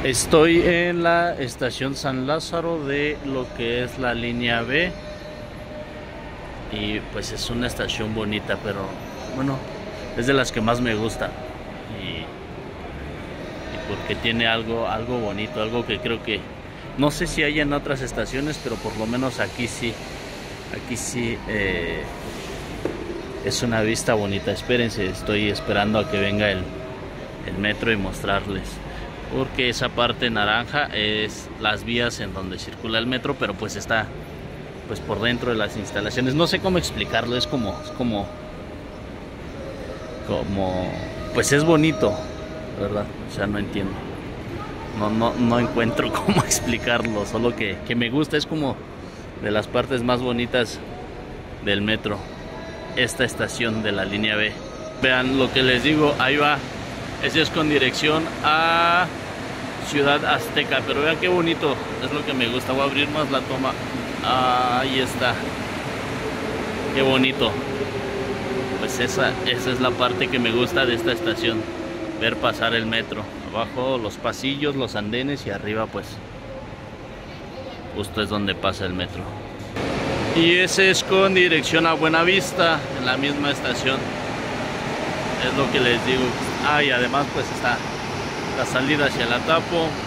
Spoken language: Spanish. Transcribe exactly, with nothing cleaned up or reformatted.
Estoy en la estación San Lázaro de lo que es la línea B. Y pues es una estación bonita, pero bueno, es de las que más me gusta. Y, y porque tiene algo, algo bonito, algo que creo que no sé si hay en otras estaciones, pero por lo menos aquí sí. Aquí sí eh, es una vista bonita. Espérense, estoy esperando a que venga el, el metro y mostrarles. Porque esa parte naranja es las vías en donde circula el metro, pero pues está pues por dentro de las instalaciones. No sé cómo explicarlo, es como es como como pues es bonito, ¿verdad? O sea, no entiendo. No no no encuentro cómo explicarlo, solo que que me gusta, es como de las partes más bonitas del metro, esta estación de la línea B. Vean lo que les digo, ahí va. Ese es con dirección a Ciudad Azteca, pero vean qué bonito, es lo que me gusta. Voy a abrir más la toma. Ah, ahí está, qué bonito. Pues esa, esa es la parte que me gusta de esta estación, ver pasar el metro. Abajo los pasillos, los andenes, y arriba pues justo es donde pasa el metro. Y ese es con dirección a Buenavista, en la misma estación. Es lo que les digo. Ah, y además pues está la salida hacia la Tapo.